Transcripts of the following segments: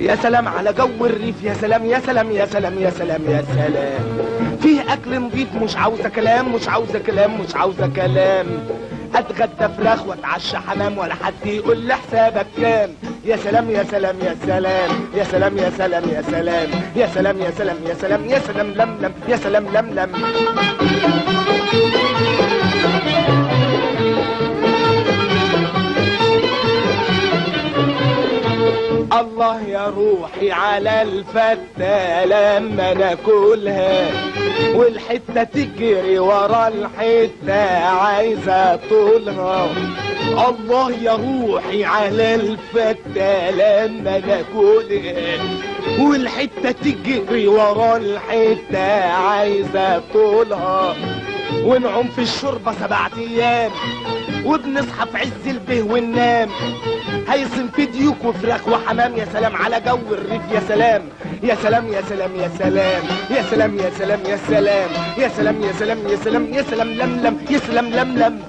يا سلام على جو الريف، يا سلام يا سلام يا سلام يا سلام يا سلام. فيه اكل نضيف، مش عاوزه كلام مش عاوزه كلام مش عاوزه كلام. اتغدى فراخ واتعشى حمام، ولا حد يقول لي حسابك كام. يا سلام يا سلام يا سلام يا سلام يا سلام يا سلام يا سلام يا سلام يا سلام يا سلام لملم يا سلام لملم. الله يا روحي على الفتة لما ناكلها، والحتة تجري ورا الحتة عايزة طولها. الله يا روحي على الفتة لما ناكلها، والحتة تجري ورا الحتة عايزة طولها. ونعوم في الشوربة 7 أيام، وبنصحى في عز البه وننام. هيصم في ديوك وفراخ وحمام. يا سلام على جو الريف، يا سلام يا سلام يا سلام يا سلام يا سلام يا سلام يا سلام يا سلام يا سلام يا سلام يا سلام لملم يا سلام لملم.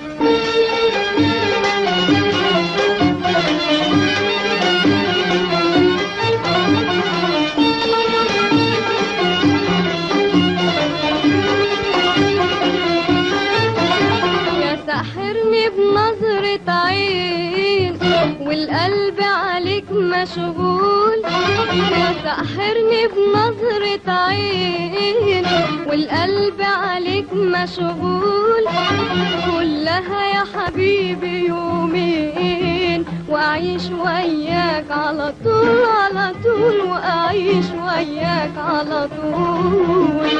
سحرني بنظرة عين والقلب عليك مشغول. يا سحرني بنظرة عين والقلب عليك مشغول. كلها يا حبيبي يومين وأعيش وياك على طول على طول، وأعيش وياك على طول.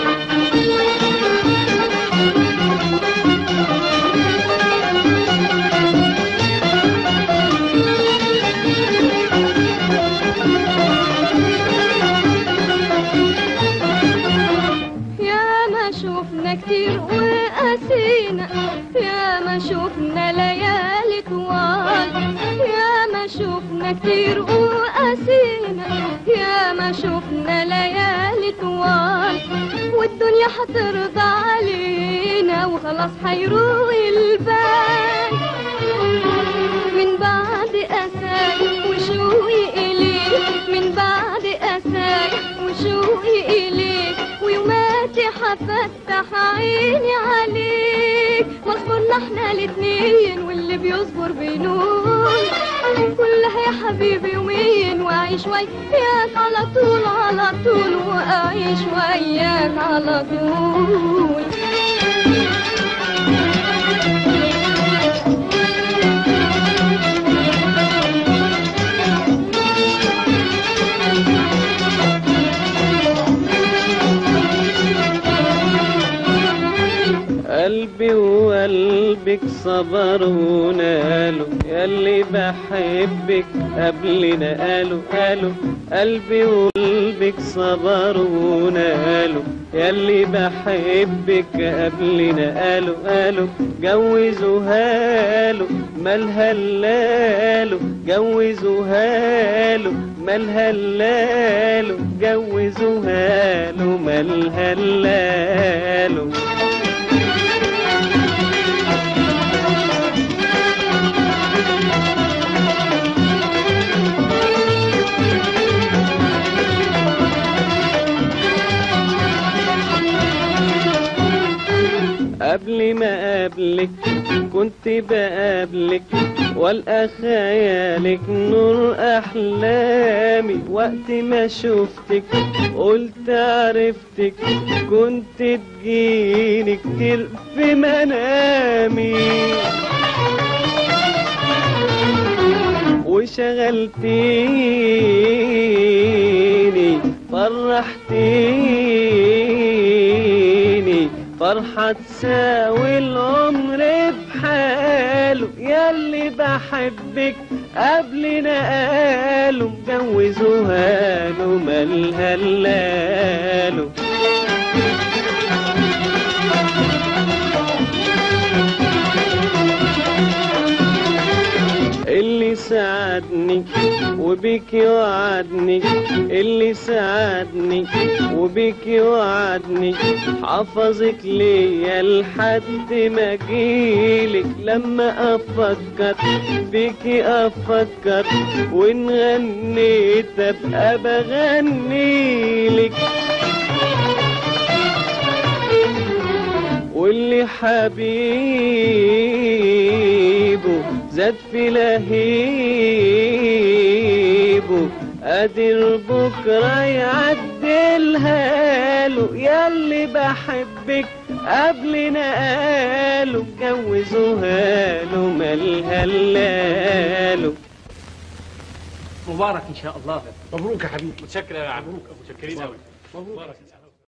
شوفنا كتير وقاسينا، يا ما شوفنا ليالي طوال. يا ما شوفنا كتير وقاسينا، يا ما شوفنا ليالي طوال. والدنيا هترضى علينا وخلاص هيروق البال. من بعد أساك وشوقي إليك، من بعد أساك وشوقي إليك، ويوماتي هفتح عيني عليك. واصبرنا احنا الاتنين واللي بيصبر بينول. كلها يا حبيبي يومين واعيش وياك على طول على طول، واعيش وياك على طول. قلبي وقلبك صبر ونالوا، ياللي بحبك قبلنا قالوا. قلبي وقلبك صبر ونالوا، ياللي بحبك قبلنا قالوا. جوزوها له مالها اللالو، جوزوها له مالها اللالو، جوزوها له مالها اللالو. قبل ما قابلك كنت بقابلك، والقى خيالك نور احلامي. وقت ما شفتك قلت عرفتك، كنت تجيني كتير في منامي. وشغلتيني فرحتيني، فرحة تساوي العمر بحاله. ياللي بحبك قبلنا قالوا، جوزوها له مالها اللالو. اللي ساعدني وبيك يوعدني، اللي ساعدني وبيك يوعدني، حافظك ليا لحد ما اجيلك. لما افكر فيكي افكر، وان غنيت ابقى بغنيلك. واللي حبيبه زاد في لهيبه، قادر بكره يعدلها له. ياللي بحبك قبل نقاله، جوزوها له مالها لاله. مبارك ان شاء الله. مبروك يا حبيبي. متشكر يا عم. مبروك، متشكرين قوي. مبروك.